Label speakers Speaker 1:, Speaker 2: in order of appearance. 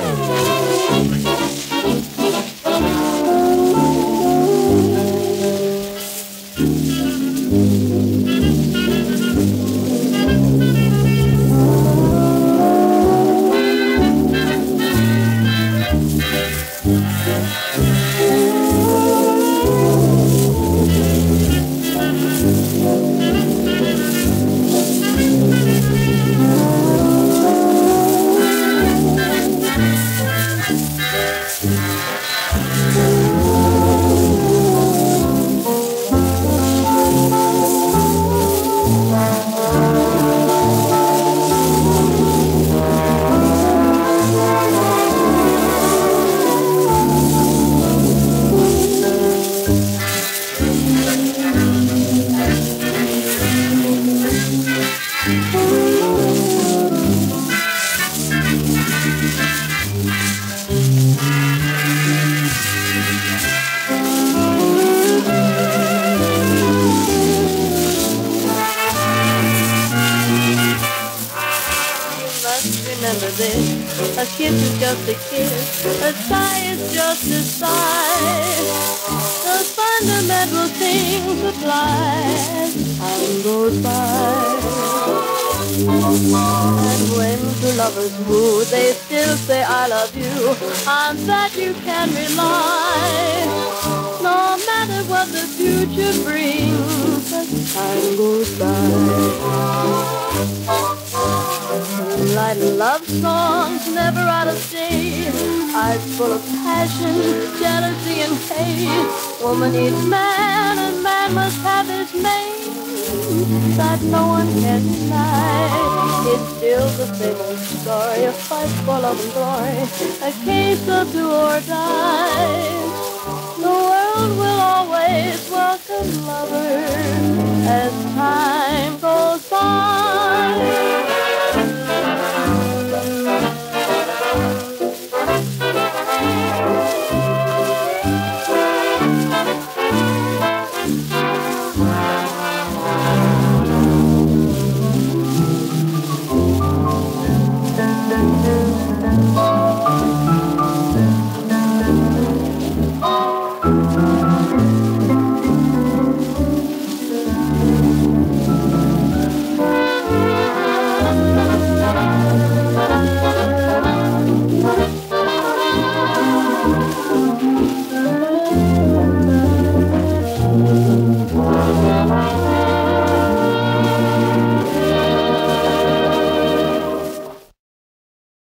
Speaker 1: A kiss is just a kiss, a sigh is just a sigh. Those fundamental things apply as time goes by. And when two lovers woo, they still say I love you. On that you can rely. No matter what the future brings, as time goes by. Moonlight love songs never out of date. Eyes full of passion, jealousy and hate. Woman needs man and man must have his mate. That no one can deny. It's still the same old story, a fight for love and glory, a case of do or die. The world will always welcome lovers as time goes by.